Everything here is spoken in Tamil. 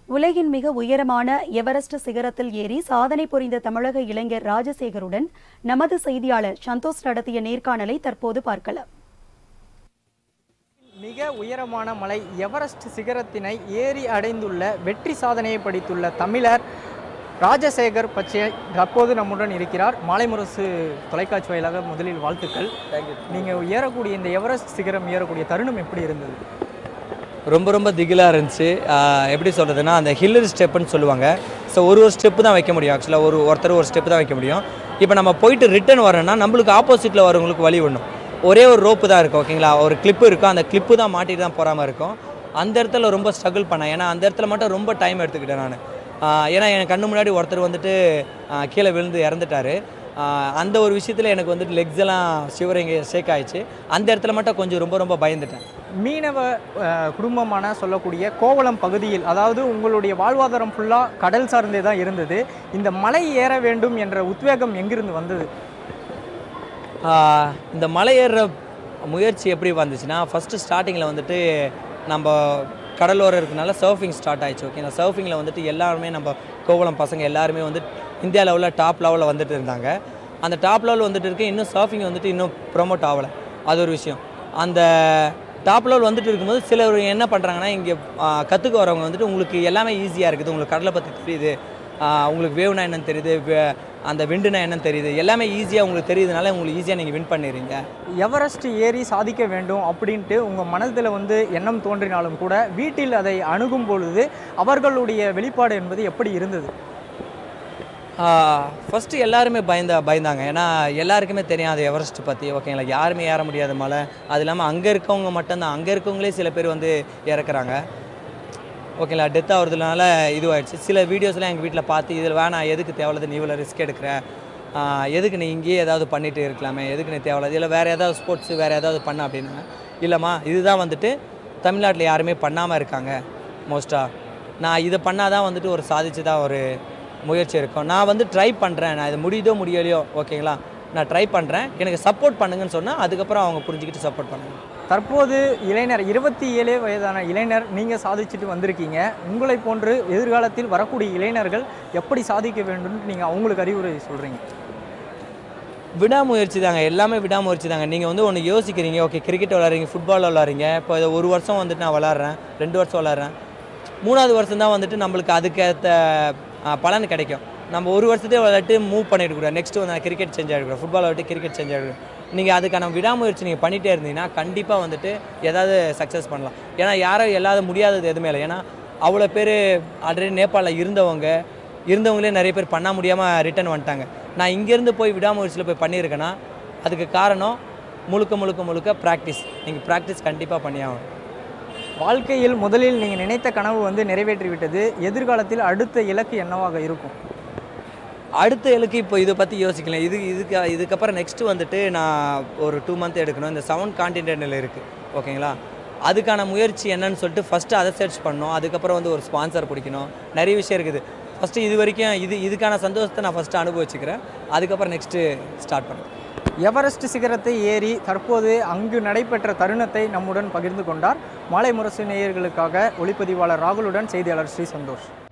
உலகின் மிக உயரமான எவரெஸ்ட் சிகரத்தில் ஏறி சாதனை புரிந்த தமிழக இளைஞர் ராஜசேகருடன் நமது செய்தியாளர் சந்தோஷ் நடத்திய நேர்காணலை தற்போது பார்க்கலாம். மிக உயரமான மலை எவரெஸ்ட் சிகரத்தினை ஏறி அடைந்துள்ள வெற்றி சாதனையை படைத்துள்ள தமிழர் ராஜசேகர் பச்சை தற்போது நம்முடன் இருக்கிறார். மாலை முரசு தொலைக்காட்சி வாயிலாக முதலில் வாழ்த்துக்கள். நீங்கள் ஏறக்கூடிய இந்த எவரெஸ்ட் சிகரம் ஏறக்கூடிய தருணம் எப்படி இருந்தது? ரொம்ப திகிலாக இருந்துச்சு. எப்படி சொல்கிறதுனா, அந்த ஹில்லர் ஸ்டெப்புன்னு சொல்லுவாங்க. ஸோ ஒரு ஸ்டெப்பு தான் வைக்க முடியும். ஆக்சுவலாக ஒருத்தர் ஒரு ஸ்டெப்பு தான் வைக்க முடியும். இப்போ நம்ம போயிட்டு ரிட்டன் வரோன்னா நம்மளுக்கு ஆப்போசிட்டில் வரவங்களுக்கு வழி விடணும். ஒரே ஒரு ரோப்பு தான் இருக்கும், ஓகேங்களா? ஒரு கிளிப்பு இருக்கும், அந்த கிளிப்பு தான் மாட்டிட்டு தான் போகாமல் இருக்கும். அந்த இடத்துல ரொம்ப ஸ்ட்ரகிள் பண்ணேன். ஏன்னா அந்த இடத்துல மட்டும் ரொம்ப டைம் எடுத்துக்கிட்டேன் நான். ஏன்னா என் கண்ணு முன்னாடி ஒருத்தர் வந்துட்டு கீழே விழுந்து இறந்துட்டார். அந்த ஒரு விஷயத்தில் எனக்கு வந்துட்டு லெக்ஸ் எல்லாம் ஷிவரிங் ஷேக் ஆயிடுச்சு. அந்த இடத்துல மட்டும் கொஞ்சம் ரொம்ப பயந்துட்டேன். மீனவ குடும்பமான சொல்லக்கூடிய கோவளம் பகுதியில், அதாவது உங்களுடைய வாழ்வாதாரம் ஃபுல்லாக கடல் சார்ந்தே தான் இருந்தது. இந்த மலை ஏற வேண்டும் என்ற உத்வேகம் எங்கிருந்து வந்தது? இந்த மலை ஏறுற முயற்சி எப்படி வந்துச்சுன்னா, ஃபஸ்ட்டு ஸ்டார்டிங்கில் வந்துட்டு நம்ம கடலோரம் இருக்கனால சர்ஃபிங் ஸ்டார்ட் ஆயிடுச்சு, ஓகேங்களா? சர்ஃபிங்கில் வந்துட்டு எல்லாருமே நம்ம கோவளம் பசங்க எல்லாருமே வந்து இந்தியா லெவலில் டாப் லெவலில் வந்துட்டு இருந்தாங்க. அந்த டாப் லெவல் வந்துட்டு இருக்கு. இன்னும் சர்ஃபிங் வந்துட்டு இன்னும் ப்ரொமோட் ஆகலை. அது ஒரு விஷயம். அந்த டாப் லெவல் வந்துட்டு இருக்கும்போது சிலர் என்ன பண்ணுறாங்கன்னா, இங்கே கற்றுக்க வரவங்க வந்துட்டு உங்களுக்கு எல்லாமே ஈஸியாக இருக்குது, உங்களுக்கு கடலை பற்றி தெரியுது, உங்களுக்கு வேவ்னா என்னன்னு தெரியுது, அந்த விண்டுனா என்னன்னு தெரியுது, எல்லாமே ஈஸியாக உங்களுக்கு தெரியுதுனால உங்களுக்கு ஈஸியாக நீங்கள் வின் பண்ணிடுறீங்க. எவரெஸ்ட் ஏறி சாதிக்க வேண்டும் அப்படின்ட்டு உங்கள் மனதில் வந்து எண்ணம் தோன்றினாலும் கூட வீட்டில் அதை அணுகும் பொழுது அவர்களுடைய வெளிப்பாடு என்பது எப்படி இருந்தது? ஃபஸ்ட்டு எல்லாருமே பயந்தாங்க. ஏன்னா எல்லாருக்குமே தெரியாது எவரெஸ்ட் பற்றி, ஓகேங்களா? யாருமே ஏற முடியாத மலை. அது இல்லாமல் அங்கே இருக்கவங்க மட்டும்தான், அங்கே இருக்கவங்களே சில பேர் வந்து இறக்குறாங்க, ஓகேங்களா? டெத் ஆகிறதுனால இதுவாகிடுச்சு. சில வீடியோஸ்லாம் எங்கள் வீட்டில் பார்த்து, இதில் வேணாம், எதுக்கு தேவையில்லாத நீ இவ்வளோ ரிஸ்க் எடுக்கிற, எதுக்கு நீ இங்கேயே ஏதாவது பண்ணிட்டு இருக்கலாமே, எதுக்கு நீ தேவையில்லாது, இல்லை வேறு ஏதாவது ஸ்போர்ட்ஸு வேறு ஏதாவது பண்ண அப்படின்னா, இல்லைம்மா இதுதான் வந்துட்டு தமிழ்நாட்டில் யாருமே பண்ணாமல் இருக்காங்க மோஸ்ட்டாக. நான் இதை பண்ணால் தான் வந்துட்டு ஒரு சாதிச்சு தான் ஒரு முயற்சி இருக்கும். நான் வந்து ட்ரை பண்ணுறேன், நான் இது முடியுதோ முடியலையோ, ஓகேங்களா? நான் ட்ரை பண்ணுறேன், எனக்கு சப்போர்ட் பண்ணுங்கன்னு சொன்னால் அதுக்கப்புறம் அவங்க புரிஞ்சுக்கிட்டு சப்போர்ட் பண்ணுங்க. தற்போது இளைஞர் 27 வயதான இளைஞர் நீங்கள் சாதிச்சுட்டு வந்திருக்கீங்க. உங்களை போன்று எதிர்காலத்தில் வரக்கூடிய இளைஞர்கள் எப்படி சாதிக்க வேண்டும்னு நீங்கள் அவங்களுக்கு அறிவுரை சொல்கிறீங்க? விடாமுயற்சி தாங்க, எல்லாமே விடாமுயற்சி தாங்க. நீங்கள் வந்து ஒன்று யோசிக்கிறீங்க, ஓகே கிரிக்கெட் விளாட்றீங்க, ஃபுட்பால் விளாட்றீங்க. இப்போ இதை ஒரு வருஷம் வந்துட்டு நான் விளாட்றேன், 2 வருஷம் விளாட்றேன், 3ஆவது வருஷம் தான் வந்துட்டு நம்மளுக்கு அதுக்கேற்ற பலன் கிடைக்கும். நம்ம ஒரு வருஷத்தையே விளையாட்டு மூவ் பண்ணிட்டு கூட நெக்ஸ்ட்டு வந்து கிரிக்கெட் சேஞ்ச் ஆகிடுறோம், ஃபுட்பால் விளையாட்டு கிரிக்கெட் சேஞ்ச் ஆகிடும். நீங்கள் அதுக்கான விடாமுயற்சி நீங்கள் பண்ணிகிட்டே இருந்தீங்கன்னா கண்டிப்பாக வந்துட்டு ஏதாவது சக்ஸஸ் பண்ணலாம். ஏன்னா யாரும் எல்லாத முடியாதது எதுவுமே இல்லை. ஏன்னா அவ்வளோ பேர் ஆல்ரெடி நேபாளில் இருந்தவங்களே நிறைய பேர் பண்ண முடியாமல் ரிட்டன் வந்துட்டாங்க. நான் இங்கேருந்து போய் விடாமுயற்சியில் போய் பண்ணியிருக்கேன்னா அதுக்கு காரணம் முழுக்க ப்ராக்டிஸ். நீங்கள் ப்ராக்டிஸ் கண்டிப்பாக பண்ணியாகணும். வாழ்க்கையில் முதலில் நீங்கள் நினைத்த கனவு வந்து நிறைவேற்றிவிட்டது. எதிர்காலத்தில் அடுத்த இலக்கு என்னவாக இருக்கும்? அடுத்த இலக்கு இப்போ இதை பற்றி யோசிக்கலாம். இதுக்கப்புறம் நெக்ஸ்ட்டு வந்துட்டு நான் ஒரு 2 மந்த் எடுக்கணும். இந்த 7 கான்டினென்டில் இருக்குது, ஓகேங்களா? அதுக்கான முயற்சி என்னன்னு சொல்லிட்டு ஃபஸ்ட்டு அதை சர்ச் பண்ணணும். அதுக்கப்புறம் வந்து ஒரு ஸ்பான்சர் பிடிக்கணும். நிறைய விஷயம் இருக்குது. ஃபஸ்ட்டு இது வரைக்கும் இதுக்கான சந்தோஷத்தை நான் ஃபஸ்ட்டு அனுபவிச்சுக்கிறேன். அதுக்கப்புறம் நெக்ஸ்ட்டு ஸ்டார்ட் பண்ணுறேன். எவரெஸ்ட் சிகரத்தை ஏறி தற்போது அங்கு நடைபெற்ற தருணத்தை நம்முடன் பகிர்ந்து கொண்டார். மாலை முரசு நேயர்களுக்காக ஒளிப்பதிவாளர் ராகுலுடன் செய்தியாளர் ஸ்ரீ சந்தோஷ்.